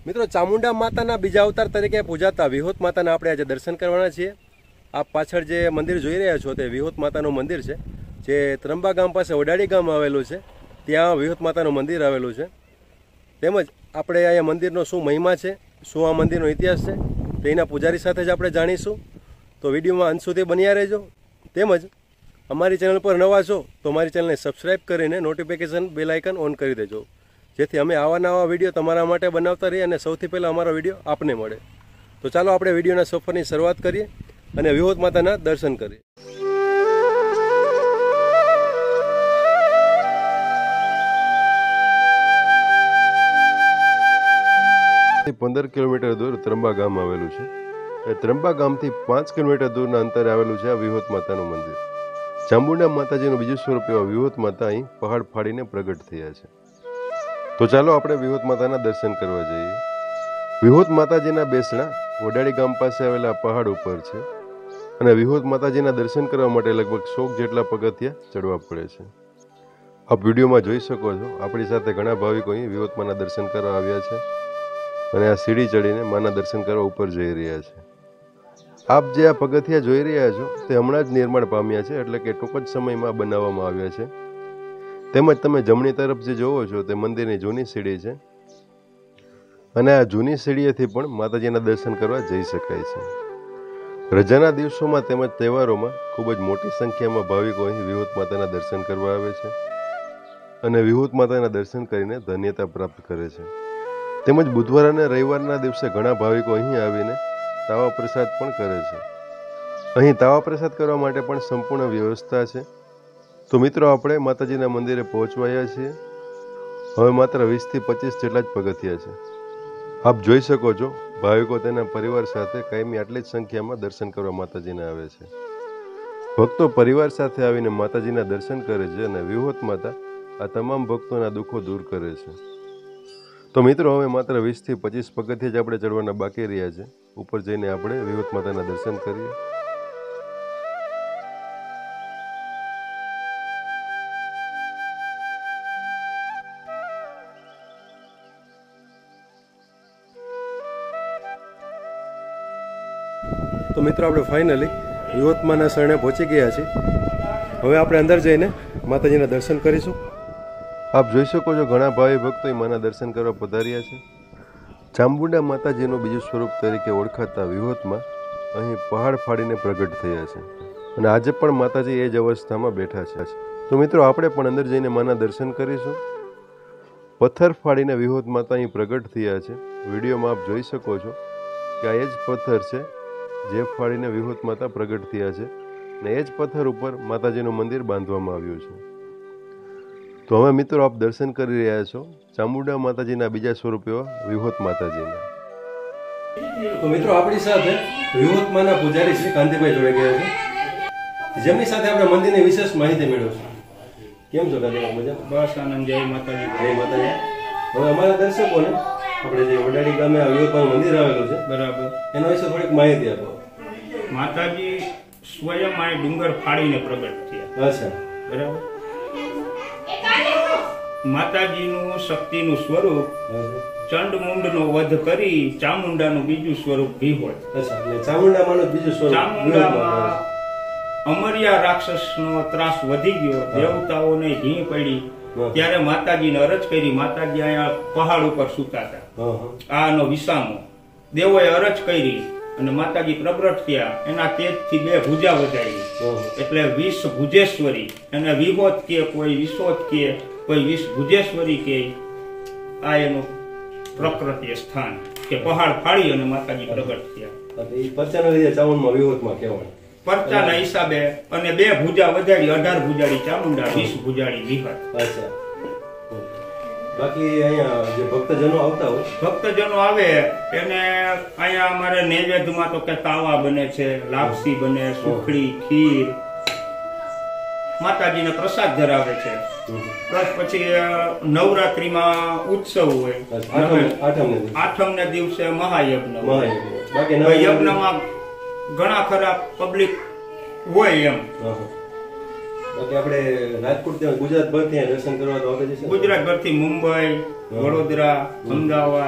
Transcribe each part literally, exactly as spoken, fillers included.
મિત્રો ચામુંડા માતાના બીજા અવતાર તરીકે પૂજાતા વિહોત માતાના આપણે આજે દર્શન કરવાના છીએ। આપ પાછળ જે મંદિર જોઈ રહ્યા છો તે વિહોત માતાનું મંદિર છે, જે ત્રંબા ગામ પાસે વડાડી ગામ આવેલું છે। ત્યાં વિહોત માતાનું મંદિર આવેલું છે। તેમજ આપણે અહીંયા મંદિરનો શું મહિમા છે, શું આ મંદિરનો ઇતિહાસ છે તે એના પૂજારી સાથે જ આપણે જાણીશું। તો વિડીયોમાં અંત સુધી બન્યા રહેજો। તેમજ અમારી ચેનલ પર નવા છો તો અમારી ચેનલને સબસ્ક્રાઈબ કરીને નોટિફિકેશન બેલ આઇકન ઓન કરી દેજો, જેથી અમે આવા નવા વિડીયો તમારા માટે બનાવતા રહીએ અને સૌથી પહેલાં અમારો વિડીયો આપને મળે। તો ચાલો આપણે વિડીયોના સફરની શરૂઆત કરીએ અને વિહોત માતાના દર્શન કરીએ। પંદર કિલોમીટર દૂર ત્રંબા ગામ આવેલું છે। એ ત્રંબા ગામથી પાંચ કિલોમીટર દૂરના અંતરે આવેલું છે આ વિહોત માતાનું મંદિર। ચામુંડા માતાજીનું બીજું સ્વરૂપ એવા વિહોત માતા અહીં પહાડ ફાડીને પ્રગટ થયા છે। તો ચાલો આપણે વિહોત માતાના દર્શન કરવા જઈએ। વિહોત માતાજીના બેસણા વડાડી ગામ પાસે આવેલા પહાડ ઉપર છે અને વિહોત માતાજીના દર્શન કરવા માટે લગભગ સો જેટલા પગથિયા ચડવા પડે છે। આપ વિડીયોમાં જોઈ શકો છો, આપણી સાથે ઘણા ભાવિકો અહીં વિહોત માના દર્શન કરવા આવ્યા છે અને આ સીડી ચડીને માના દર્શન કરવા ઉપર જઈ રહ્યા છે। આપ જે આ પગથિયા જોઈ રહ્યા છો તે હમણાં જ નિર્માણ પામ્યા છે, એટલે કે ટૂંક જ સમયમાં બનાવવામાં આવ્યા છે। તેમજ તમે જમણી તરફ જે જોવો છો તે મંદિરની જૂની સીડી છે અને આ જૂની સીડીએથી પણ માતાજીના દર્શન કરવા જઈ શકાય છે। રજાના દિવસોમાં તેમજ તહેવારોમાં ખૂબ જ મોટી સંખ્યામાં ભાવિકો અહીં વિહોત માતાના દર્શન કરવા આવે છે અને વિહોત માતાના દર્શન કરીને ધન્યતા પ્રાપ્ત કરે છે। તેમજ બુધવાર અને રવિવારના દિવસે ઘણા ભાવિકો અહીં આવીને તાવા પ્રસાદ પણ કરે છે। અહીં તાવા પ્રસાદ કરવા માટે પણ સંપૂર્ણ વ્યવસ્થા છે। તો મિત્રો આપણે માતાજીના મંદિરે પહોંચવાયા છીએ। હવે માત્ર વીસથી પચીસ જેટલા જ પગથિયા છે। આપ જોઈ શકો છો, ભાવિકો તેના પરિવાર સાથે કાયમી આટલી જ સંખ્યામાં દર્શન કરવા માતાજીને આવે છે। ભક્તો પરિવાર સાથે આવીને માતાજીના દર્શન કરે છે અને વિહોત માતા આ તમામ ભક્તોના દુઃખો દૂર કરે છે। તો મિત્રો હવે માત્ર વીસથી પચીસ પગથિયા જ આપણે ચડવાના બાકી રહ્યા છે। ઉપર જઈને આપણે વિહોત માતાના દર્શન કરીએ। તો મિત્રો આપણે ફાઇનલી વિહોત માના શરણે પહોંચી ગયા છીએ। હવે આપણે અંદર જઈને માતાજીના દર્શન કરીશું। આપ જોઈ શકો છો, ઘણા ભાવિ ભક્તો માના દર્શન કરવા પધાર્યા છે। ચામુંડા માતાજીનું બીજું સ્વરૂપ તરીકે ઓળખાતા વિહોતમાં અહીં પહાડ ફાડીને પ્રગટ થયા છે અને આજે પણ માતાજી એ જ અવસ્થામાં બેઠા છે। તો મિત્રો આપણે પણ અંદર જઈને માના દર્શન કરીશું। પથ્થર ફાડીને વિહોત માતા અહીં પ્રગટ થયા છે। વિડીયોમાં આપ જોઈ શકો છો કે આ એ જ પથ્થર છે જે ફાડીને વિહોત માતા પ્રગટ થયા છે અને એ જ પથ્થર ઉપર માતાજીનું મંદિર બાંધવામાં આવ્યું છે। તો હવે મિત્રો આપ દર્શન કરી રહ્યા છો ચામુંડા માતાજીના બીજા સ્વરૂપ એવા વિહોત માતાજીના। તો મિત્રો આપણી સાથે વિહોત માના પૂજારી શ્રી કાંતિભાઈ જોડે ગયા છે, જેમની સાથે આપણે મંદિરની વિશેષ માહિતી મેળવશું। કેમ છો કાંતિભાઈ? મજા? બસ આનંદ। જય માતાજી। જય માતાજી। હવે અમારા દર્શકોને આપણે જે વડાડી ગામે આ વિહોત માનું મંદિર આવેલું છે, બરાબર, એના વિશે થોડીક માહિતી આપો। માતાજી સ્વયં આ ડુંગર ફાડીને પ્રગટ થયા। અચ્છા, બરાબર। માતાજીનું શક્તિનું સ્વરૂપ ચંડમુંડનો વધ કરી ચામુંડાનું બીજું સ્વરૂપ વિહોત। અચ્છા, એટલે ચામુંડામાંનું બીજું સ્વરૂપ ચામુંડામાં અમર્યા રાક્ષસનો ત્રાસ વધી ગયો, દેવતાઓને ભીં પડી, ત્યારે માતાજીને અરજ કરી। માતાજી અહીંયા પહાડ ઉપર સૂતા હતા, આનો વિસામો દેવોએ અરજ કરી અને માતાજી પ્રગટ થયા। એના તેજથી બે ભુજા વધારી, એટલે વીસ ભુજેશ્વરી, એને વિહોત કે કોઈ વિશોત કે કોઈ વીસ ભુજેશ્વરી કે આ એનું પ્રકૃતિ સ્થાન કે પહાડ ફાડી અને માતાજી પ્રગટ થયા। એ પરચાના લીધે ચામુંડમાં વિહોતમાં કહેવાય, પરચાના હિસાબે, અને બે ભુજા વધારી, અઢાર ભુજાડી ચામુંડા, વીસ ભુજાડી વિહત। અચ્છા, બાકી અહીંયા જે ભક્તજનો આવતા હોય, ભક્તજનો આવે એને અહીંયા અમારે નૈવેદ્યમાં તો કે તાવા બને છે, લાપસી બને, સુખડી, ખીર, માતાજીને પ્રસાદ ધરાવે છે। પ્લસ પછી નવરાત્રીમાં ઉત્સવ હોય, આઠમ ને દિવસે મહાયજ્ઞ હોય, યજ્ઞમાં ઘણા ખરા પબ્લિક હોય એમ। બાકી આપણે રાજકોટ ત્યાં ગુજરાત ભરથી દર્શન કરવા તો આવે છે, ગુજરાત ભરથી મુંબઈ, વડોદરા, અમદાવાદ,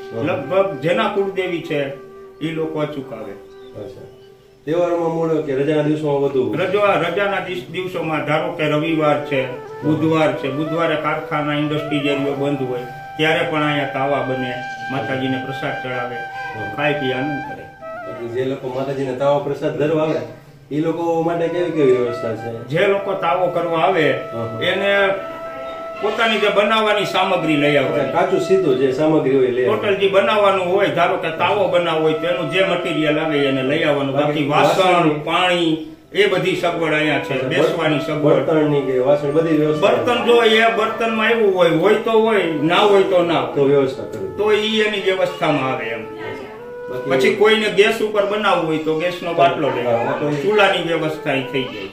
લગભગ જેના કુળદેવી છે એ લોકો અચૂક આવે. તહેવારોમાં મૂળ કે રજાના દિવસોમાં વધુ રજા રજાના દિવસોમાં ધારો કે રવિવાર છે, બુધવાર છે, બુધવારે કારખાના ઇન્ડસ્ટ્રીઝ એરિયો બંધ હોય ત્યારે પણ અહીંયા તાવા બને, માતાજીને પ્રસાદ ચડાવે, ખાઈ પી આનંદ કરે. જે લોકો માતાજીને તાવા પ્રસાદ ધરવા આવે એ લોકો માટે કેવી કેવી વ્યવસ્થા છે? જે લોકો તાવો કરવા આવે એને પોતાની જે બનાવવાની સામગ્રી લઈ આવે, કાચું સીધું જે સામગ્રી હોય લઈ ટોટલ જે બનાવવાનું હોય, ધારો કે તાવો બનાવવો હોય તેનું જે મટીરિયલ આવે એને લઈ આવવાનું. બાકી વાસણ, પાણી એ બધી સગવડ અહીંયા છે, બેસવાની સગવડ, બર્તનની કે વાસણ બધી વ્યવસ્થા. બર્તન જો એ બર્તનમાં એવું હોય હોય તો હોય, ના હોય તો ના તો વ્યવસ્થા કરવી, તો ઈ એની વ્યવસ્થામાં આવે એમ. પછી કોઈને ગેસ ઉપર બનાવવું હોય તો ગેસનો બાટલો લેવાનો, ચૂલાની વ્યવસ્થા થઈ જાય.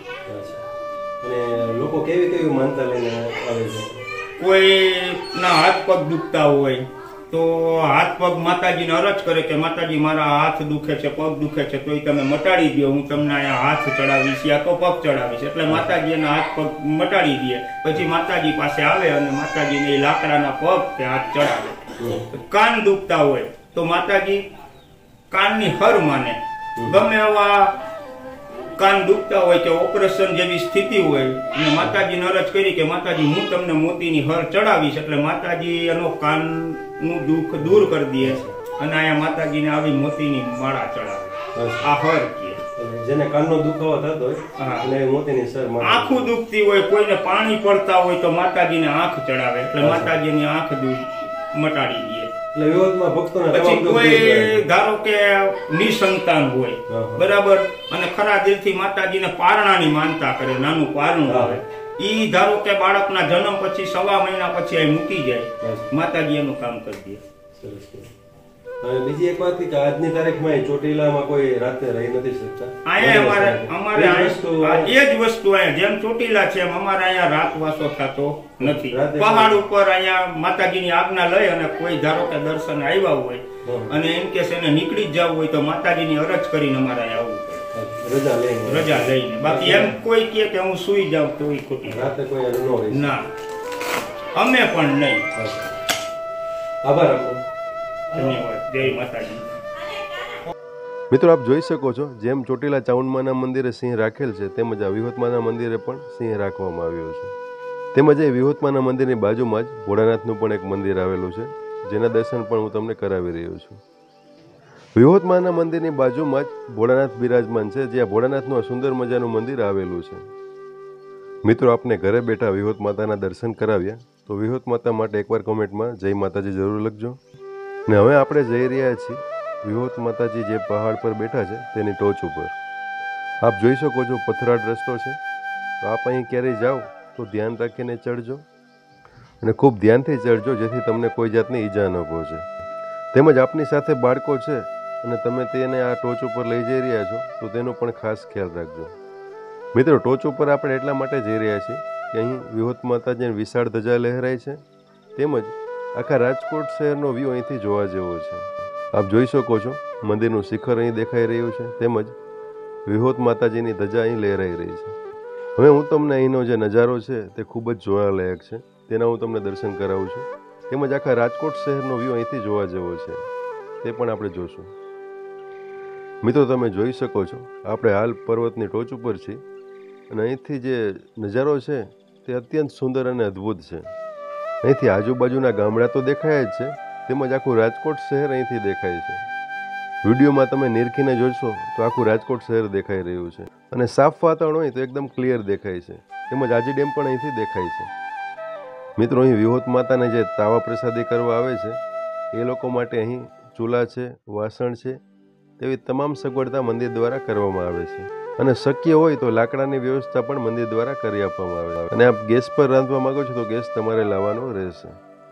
અને લોકો કેવી કેવી માનતા લઈને આવે છે? કોઈ ના હાથ પગ દુખતા હોય તો હાથ પગ માતાજીને અરજ કરે કે માતાજી મારા હાથ દુખે છે, પગ દુખે છે, તો એ તમે મટાડી દો, હું તમને અહીંયા હાથ ચડાવીશ યા તો પગ ચડાવીશ. એટલે માતાજી એના હાથ પગ મટાડી દે, પછી માતાજી પાસે આવે અને માતાજીને એ લાકડાના પગ કે હાથ ચડાવે. કાન દુખતા હોય તો માતાજી કાનની હર માને, ગમે એવા કાન દુખતા હોય કે ઓપરેશન જેવી સ્થિતિ હોય અને માતાજીને અરજ કરી કે માતાજી હું તમને મોતીની હર ચડાવીશ, એટલે માતાજી એનો કાનનું દુઃખ દૂર કરી દે અને અહીંયા માતાજીને આવી મોતીની માળા ચડાવે. આ હર કે જેને કાનનો દુખાવો થતો હોય એટલે મોતીની સર આંખું દુખતી હોય, કોઈને પાણી પડતા હોય તો માતાજીને આંખ ચડાવે, એટલે માતાજીની આંખ મટાડી દે. પછી કોઈ ધારો કે નિસંતાન હોય બરાબર અને ખરા દિલથી માતાજીને પારણાની માનતા કરે, નાનું પારણું આવે, ઈ ધારો કે બાળકના જન્મ પછી સવા મહિના પછી અહીં મૂકી જાય, માતાજી એનું કામ કરી દે. બીજી એક વાત કે આજની તારીખમાં ચોટીલામાં કોઈ રાતે રહી નથી શકતા. અહીંયા અમારે અમારે એ જ વસ્તુ અહીંયા જેમ ચોટીલા છે એમ અમારે અહીંયા રાતવાસો થતો નથી. પહાડ ઉપર અહીંયા માતાજીની આજ્ઞા લઈ અને કોઈ ધારો કે દર્શન આવ્યા હોય અને એમ કે એને નીકળી જ જવું હોય તો માતાજીની અરજ કરીને અમારે અહીંયા આવવું પડે, રજા લઈને રજા લઈને. બાકી એમ કોઈ કહે કે હું સુઈ જાઉં તો એ ખોટી રાતે કોઈ ના, અમે પણ નહીં. આભાર આપો. ધન્યવાદ. જય માતાજી. મિત્રો આપ જોઈ શકો છો જેમ ચોટીલા ચામુંડમાના મંદિરે સિંહ રાખેલ છે તેમજ આ વિહોતમાના મંદિરે પણ સિંહ રાખવામાં આવ્યો છે. તેમજ એ વિહોતમાના મંદિરની બાજુમાં જ ભોળાનાથનું પણ એક મંદિર આવેલું છે જેના દર્શન પણ હું તમને કરાવી રહ્યો છું. વિહોતમાના મંદિરની બાજુમાં જ ભોળાનાથ બિરાજમાન છે, જ્યાં ભોળાનાથનું આ સુંદર મજાનું મંદિર આવેલું છે. મિત્રો આપને ઘરે બેઠા વિહોત માતાના દર્શન કરાવ્યા તો વિહોત માતા માટે એકવાર કોમેન્ટમાં જય માતાજી જરૂર લખજો. ને હવે આપણે જઈ રહ્યા છીએ વિહોત માતાજી જે પહાડ પર બેઠા છે તેની ટોચ ઉપર. આપ જોઈ શકો છો પથરાળ રસ્તો છે, તો આપ અહીં ક્યારેય જાઓ તો ધ્યાન રાખીને ચડજો અને ખૂબ ધ્યાનથી ચડજો જેથી તમને કોઈ જાતની ઈજા ન પહોંચે. તેમજ આપની સાથે બાળકો છે અને તમે તેને આ ટોચ ઉપર લઈ જઈ રહ્યા છો તો તેનો પણ ખાસ ખ્યાલ રાખજો. મિત્રો ટોચ ઉપર આપણે એટલા માટે જઈ રહ્યા છીએ કે અહીં વિહોત માતાજીની વિશાળ ધજા લહેરાય છે, તેમજ આખા રાજકોટ શહેરનો વ્યૂ અહીંથી જોવા જેવો છે. આપ જોઈ શકો છો મંદિરનું શિખર અહીં દેખાઈ રહ્યું છે, તેમજ વિહોત માતાજીની ધજા અહીં લહેરાઈ રહી છે. હવે હું તમને અહીંનો જે નજારો છે તે ખૂબ જ જોવાલાયક છે, તેના હું તમને દર્શન કરાવું છું. તેમજ આખા રાજકોટ શહેરનો વ્યૂ અહીંથી જોવા જેવો છે તે પણ આપણે જોશું. મિત્રો તમે જોઈ શકો છો આપણે હાલ પર્વતની ટોચ ઉપર છીએ અને અહીંથી જે નજારો છે તે અત્યંત સુંદર અને અદ્ભુત છે. અહીંથી આજુબાજુના ગામડા તો દેખાય જ છે, તેમજ આખું રાજકોટ શહેર અહીંથી દેખાય છે. વિડીયોમાં તમે નિરખીને જોશો તો આખું રાજકોટ શહેર દેખાઈ રહ્યું છે અને સાફ વાતાવરણ હોય તો એકદમ ક્લિયર દેખાય છે. તેમજ આજી ડેમ પણ અહીંથી દેખાય છે. મિત્રો અહીં વિહોત માતાને જે તાવા પ્રસાદી કરવા આવે છે એ લોકો માટે અહીં ચૂલા છે, વાસણ છે, તેવી તમામ સગવડતા મંદિર દ્વારા કરવામાં આવે છે અને શક્ય હોય તો લાકડાની વ્યવસ્થા પણ મંદિર દ્વારા કરી આપવામાં આવે છે. અને આપ ગેસ પર રાંધવા માંગો છો તો ગેસ તમારે લાવવાનો રહેશે.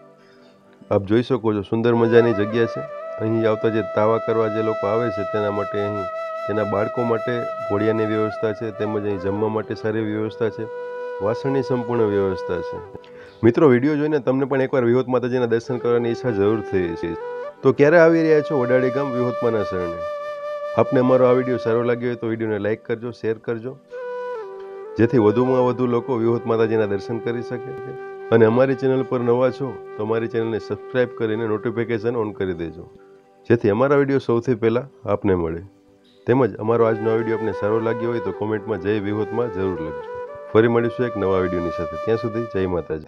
આપ જોઈ શકો છો સુંદર મજાની જગ્યા છે. અહીં આવતા જે તાવા કરવા જે લોકો આવે છે તેના માટે અહીં તેના બાળકો માટે ઘોડિયાની વ્યવસ્થા છે, તેમજ અહીં જમવા માટે સારી વ્યવસ્થા છે, વાસણની સંપૂર્ણ વ્યવસ્થા છે. મિત્રો વિડીયો જોઈને તમને પણ એકવાર વિહોત માતાજીના દર્શન કરવાની ઈચ્છા જરૂર થઈ છે, તો ક્યારે આવી રહ્યા છો વડાળી ગામ વિહોતમાના શરણે? આપને અમારો આ વિડીયો સારો લાગ્યો હોય તો વિડીયોને લાઇક કરજો, શેર કરજો, જેથી વધુમાં વધુ લોકો વિહોત માતાજીના દર્શન કરી શકે. અને અમારી ચેનલ પર નવા છો તો અમારી ચેનલને સબસ્ક્રાઇબ કરીને નોટિફિકેશન ઓન કરી દેજો, જેથી અમારા વિડીયો સૌથી પહેલાં આપને મળે. તેમજ અમારો આજનો વિડીયો આપને સારો લાગ્યો હોય તો કોમેન્ટમાં જય વિહોતમાં જરૂર લખજો. ફરી મળીશું એક નવા વિડીયોની સાથે. ત્યાં સુધી જય માતાજી.